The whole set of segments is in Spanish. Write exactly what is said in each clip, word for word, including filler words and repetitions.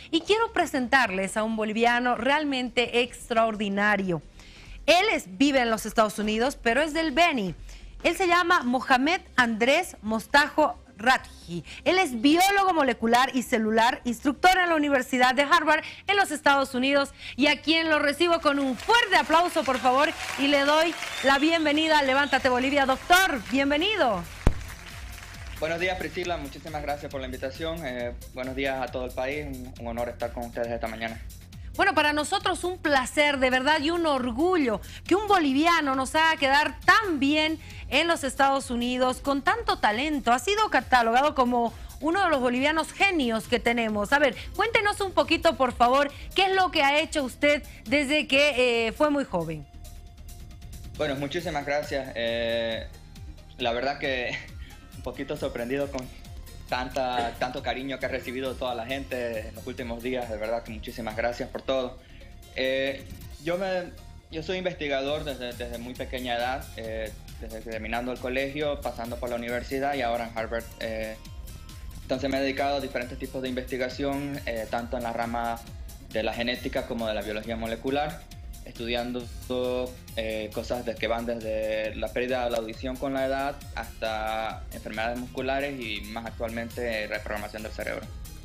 Y quiero presentarles a un boliviano realmente extraordinario. Él es, vive en los Estados Unidos, pero es del Beni. Él se llama Mohamed Andrés Mostajo Radji. Él es biólogo molecular y celular, instructor en la Universidad de Harvard en los Estados Unidos, y a quien lo recibo con un fuerte aplauso, por favor, y le doy la bienvenida a Levántate Bolivia. Doctor, bienvenido. Buenos días, Priscila. Muchísimas gracias por la invitación. Eh, buenos días a todo el país. Un, un honor estar con ustedes esta mañana. Bueno, para nosotros un placer, de verdad, y un orgullo que un boliviano nos haga quedar tan bien en los Estados Unidos, con tanto talento. Ha sido catalogado como uno de los bolivianos genios que tenemos. A ver, cuéntenos un poquito, por favor, qué es lo que ha hecho usted desde que eh, fue muy joven. Bueno, muchísimas gracias. Eh, la verdad que un poquito sorprendido con tanta, tanto cariño que ha recibido toda la gente en los últimos días. De verdad que muchísimas gracias por todo. Eh, yo, me, yo soy investigador desde, desde muy pequeña edad, eh, desde terminando el colegio, pasando por la universidad y ahora en Harvard. Eh, entonces me he dedicado a diferentes tipos de investigación, eh, tanto en la rama de la genética como de la biología molecular, estudiando eh, cosas de, que van desde la pérdida de la audición con la edad hasta enfermedades musculares y más actualmente reprogramación del cerebro.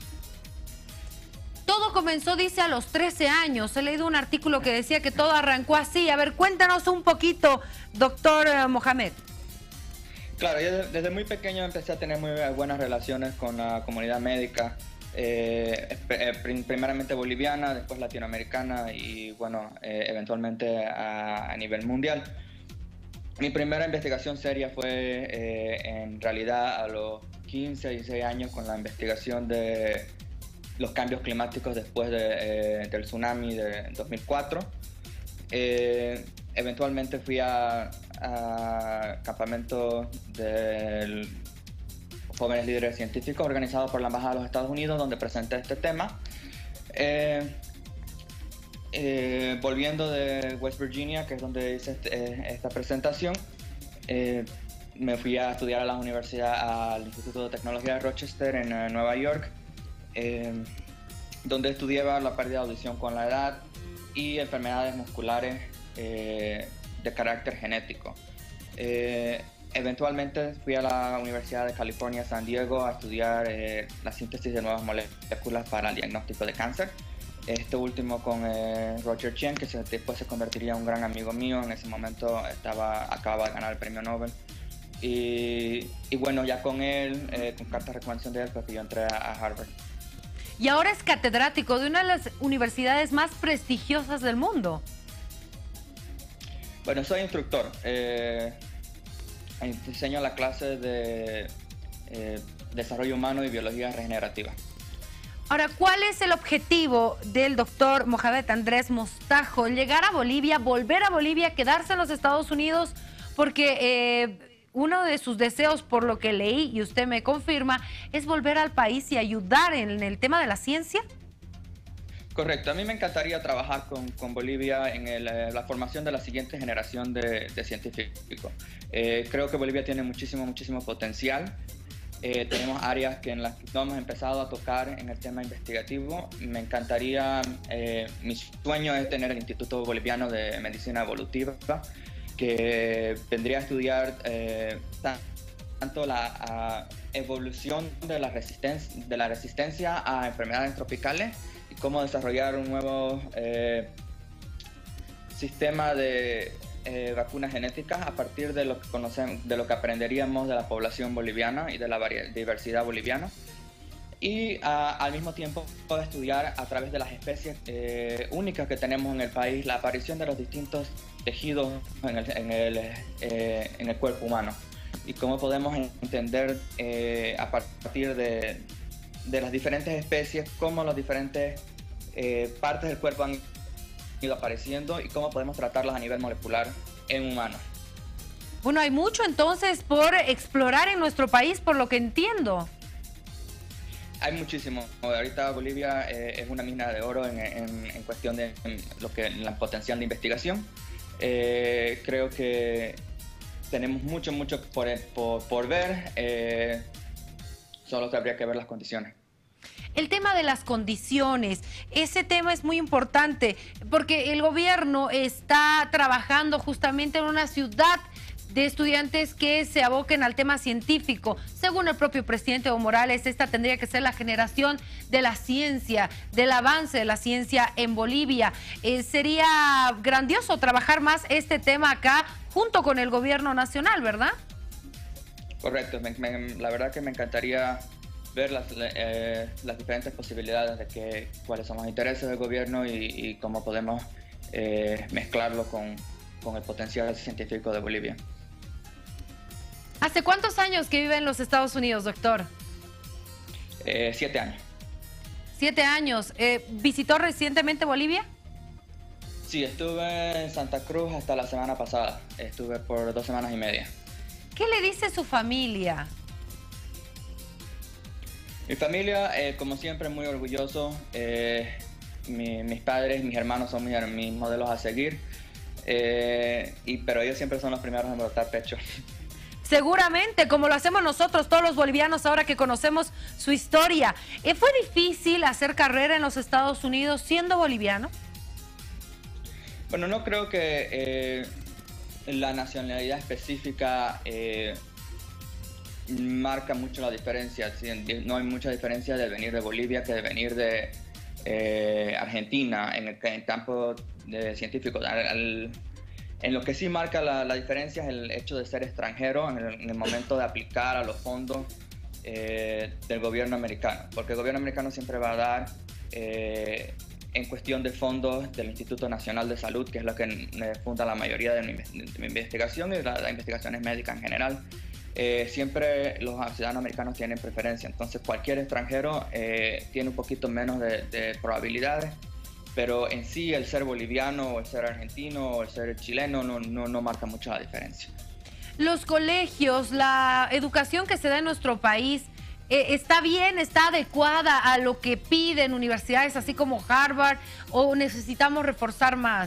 Todo comenzó, dice, a los trece años. He leído un artículo que decía que todo arrancó así. A ver, cuéntanos un poquito, doctor Mohamed. Claro, yo desde muy pequeño empecé a tener muy buenas relaciones con la comunidad médica. Eh, primeramente boliviana, después latinoamericana y bueno, eh, eventualmente a, a nivel mundial. Mi primera investigación seria fue eh, en realidad a los quince, dieciséis años con la investigación de los cambios climáticos después de, eh, del tsunami de dos mil cuatro. Eh, eventualmente fui a, a campamento del Jóvenes Líderes Científicos organizados por la Embajada de los Estados Unidos, donde presenté este tema. Eh, eh, volviendo de West Virginia, que es donde hice este, esta presentación, eh, me fui a estudiar a la universidad, al Instituto de Tecnología de Rochester en uh, Nueva York, eh, donde estudiaba la pérdida de audición con la edad y enfermedades musculares eh, de carácter genético. Eh, Eventualmente fui a la Universidad de California, San Diego, a estudiar eh, la síntesis de nuevas moléculas para el diagnóstico de cáncer. Este último con eh, Roger Tsien, que se, después se convertiría en un gran amigo mío. En ese momento estaba, acababa de ganar el premio Nobel. Y, y bueno, ya con él, eh, con carta de recomendación de él, pues yo entré a, a Harvard. Y ahora es catedrático de una de las universidades más prestigiosas del mundo. Bueno, soy instructor. Eh, Diseño la clase de eh, Desarrollo Humano y Biología Regenerativa. Ahora, ¿cuál es el objetivo del doctor Mohamed Andrés Mostajo? ¿Llegar a Bolivia, volver a Bolivia, quedarse en los Estados Unidos? Porque eh, uno de sus deseos, por lo que leí y usted me confirma, es volver al país y ayudar en el tema de la ciencia. Correcto, a mí me encantaría trabajar con, con Bolivia en el, la formación de la siguiente generación de, de científicos. Eh, creo que Bolivia tiene muchísimo, muchísimo potencial. Eh, tenemos áreas que en las que no hemos empezado a tocar en el tema investigativo. Me encantaría, eh, mi sueño es tener el Instituto Boliviano de Medicina Evolutiva, que vendría a estudiar eh, tanto la a, evolución de la, resistencia, de la resistencia a enfermedades tropicales, cómo desarrollar un nuevo eh, sistema de eh, vacunas genéticas a partir de lo que conocemos, de lo que aprenderíamos de la población boliviana y de la diversidad boliviana, y a, al mismo tiempo estudiar a través de las especies eh, únicas que tenemos en el país la aparición de los distintos tejidos en el, en el, eh, en el cuerpo humano y cómo podemos entender eh, a partir de de las diferentes especies, cómo las diferentes eh, partes del cuerpo han ido apareciendo y cómo podemos tratarlas a nivel molecular en humanos. Bueno, hay mucho entonces por explorar en nuestro país, por lo que entiendo. Hay muchísimo. Ahorita Bolivia eh, es una mina de oro en, en, en cuestión de en lo que, en la potencial de investigación. Eh, creo que tenemos mucho, mucho por, por, por ver. Eh, Solo que habría que ver las condiciones. El tema de las condiciones, ese tema es muy importante porque el gobierno está trabajando justamente en una ciudad de estudiantes que se aboquen al tema científico. Según el propio presidente Evo Morales, esta tendría que ser la generación de la ciencia, del avance de la ciencia en Bolivia. Eh, sería grandioso trabajar más este tema acá junto con el gobierno nacional, ¿verdad? Correcto, me, me, la verdad que me encantaría ver las, eh, las diferentes posibilidades de que, cuáles son los intereses del gobierno y, y cómo podemos eh, mezclarlo con, con el potencial científico de Bolivia. ¿Hace cuántos años que vive en los Estados Unidos, doctor? Eh, siete años. Siete años. Eh, ¿Visitó recientemente Bolivia? Sí, estuve en Santa Cruz hasta la semana pasada. Estuve por dos semanas y media. ¿Qué le dice su familia? Mi familia, eh, como siempre, muy orgulloso. Eh, mi, mis padres, mis hermanos son mis, mis modelos a seguir. Eh, y, pero ellos siempre son los primeros en botar pecho. Seguramente, como lo hacemos nosotros, todos los bolivianos, ahora que conocemos su historia. Eh, ¿Fue difícil hacer carrera en los Estados Unidos siendo boliviano? Bueno, no creo que eh, la nacionalidad específica eh, marca mucho la diferencia. No hay mucha diferencia de venir de Bolivia que de venir de eh, Argentina en el, en el campo de científico. Al, al, en lo que sí marca la, la diferencia es el hecho de ser extranjero en el, en el momento de aplicar a los fondos eh, del gobierno americano, porque el gobierno americano siempre va a dar eh, en cuestión de fondos del Instituto Nacional de Salud, que es lo que eh, funda la mayoría de mi, de mi investigación y la, las investigaciones médicas en general. Eh, siempre los ciudadanos americanos tienen preferencia, entonces cualquier extranjero eh, tiene un poquito menos de, de probabilidades, pero en sí el ser boliviano o el ser argentino o el ser chileno no, no, no marca mucho la diferencia. Los colegios, la educación que se da en nuestro país, eh, ¿está bien, está adecuada a lo que piden universidades así como Harvard o necesitamos reforzar más?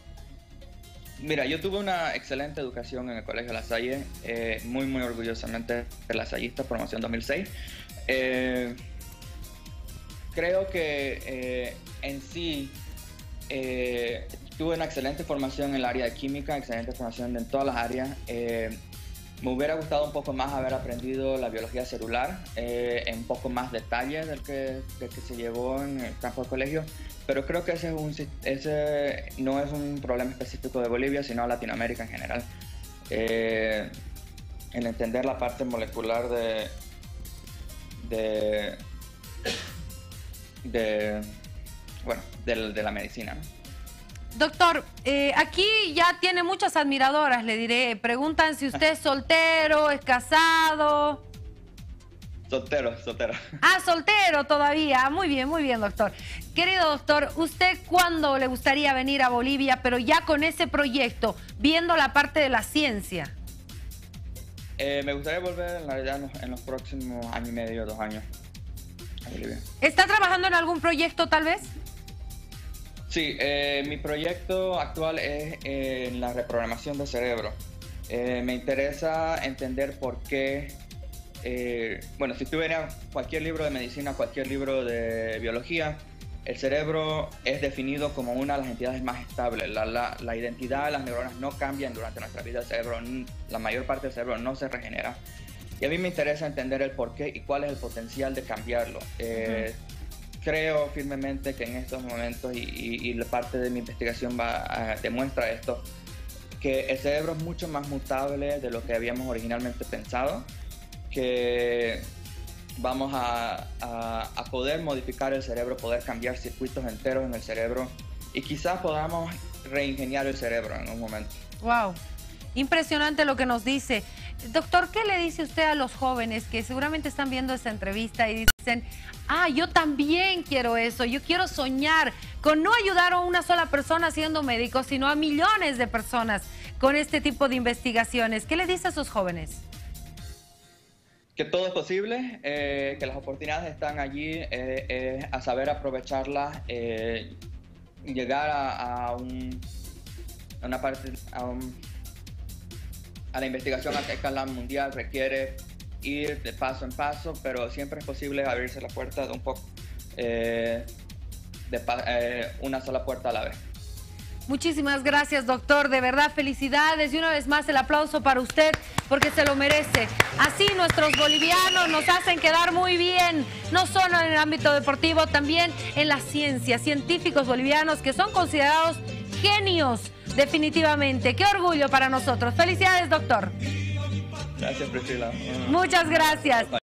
Mira, yo tuve una excelente educación en el Colegio La Salle, eh, muy, muy orgullosamente lasallista, promoción dos mil seis. Eh, creo que eh, en sí eh, tuve una excelente formación en el área de química, excelente formación en todas las áreas. Eh, me hubiera gustado un poco más haber aprendido la biología celular eh, en un poco más detalle del que, del que se llevó en el campo del colegio. Pero creo que ese, es un, ese no es un problema específico de Bolivia, sino de Latinoamérica en general. Eh, el entender la parte molecular de, de, de, bueno, de, de la medicina, ¿no? Doctor, eh, aquí ya tiene muchas admiradoras, le diré. Preguntan si usted es soltero, es casado. Soltero, soltero. Ah, soltero todavía. Muy bien, muy bien, doctor. Querido doctor, ¿usted cuándo le gustaría venir a Bolivia, pero ya con ese proyecto, viendo la parte de la ciencia? Eh, me gustaría volver en realidad en los, en los próximos año y medio, dos años a Bolivia. ¿Está trabajando en algún proyecto tal vez? Sí, eh, mi proyecto actual es eh, en la reprogramación del cerebro. Eh, me interesa entender por qué, eh, bueno, si tú vienes cualquier libro de medicina, cualquier libro de biología, el cerebro es definido como una de las entidades más estables. La, la, la identidad de las neuronas no cambian durante nuestra vida. El cerebro, la mayor parte del cerebro no se regenera. Y a mí me interesa entender el por qué y cuál es el potencial de cambiarlo. Eh, uh-huh. Creo firmemente que en estos momentos, y, y, y la parte de mi investigación va a, demuestra esto, que el cerebro es mucho más mutable de lo que habíamos originalmente pensado, que vamos a, a, a poder modificar el cerebro, poder cambiar circuitos enteros en el cerebro y quizás podamos reingeniar el cerebro en un momento. Wow, impresionante lo que nos dice. Doctor, ¿qué le dice usted a los jóvenes que seguramente están viendo esta entrevista y dicen, ah, yo también quiero eso, yo quiero soñar con no ayudar a una sola persona siendo médico, sino a millones de personas con este tipo de investigaciones? ¿Qué le dice a esos jóvenes? Que todo es posible, eh, que las oportunidades están allí, eh, eh, a saber aprovecharlas, eh, llegar a, a, un, a una parte, a un... a la investigación a escala mundial requiere ir de paso en paso, pero siempre es posible abrirse la puerta de un poco, eh, de eh, una sola puerta a la vez. Muchísimas gracias, doctor. De verdad, felicidades. Y una vez más, el aplauso para usted, porque se lo merece. Así nuestros bolivianos nos hacen quedar muy bien, no solo en el ámbito deportivo, también en la ciencia. Científicos bolivianos que son considerados genios, definitivamente. Qué orgullo para nosotros. Felicidades, doctor. Gracias, Priscila. Muchas gracias.